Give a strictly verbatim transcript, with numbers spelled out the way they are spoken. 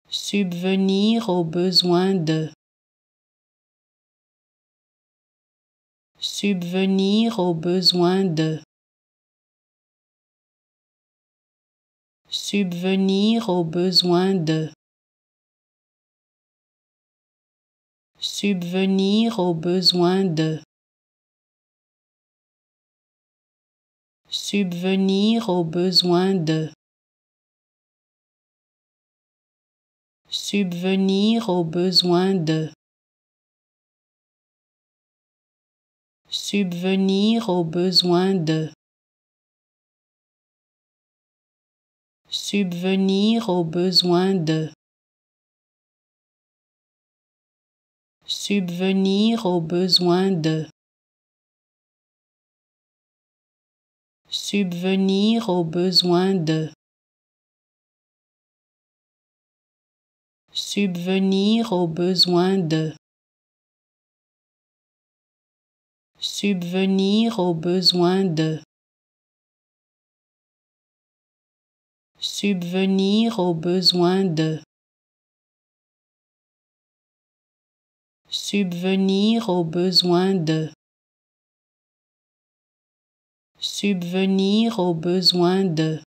Subvenir aux besoins de. Subvenir aux besoins de. Subvenir aux besoins de. Subvenir aux besoins de. Subvenir aux besoins de. Subvenir aux besoins de. Subvenir aux besoins de. Subvenir aux besoins de. Subvenir aux besoins de. Subvenir aux besoins de. Subvenir aux besoins de. Subvenir aux besoins de. Subvenir aux besoins de. Subvenir aux besoins de. Subvenir aux besoins de.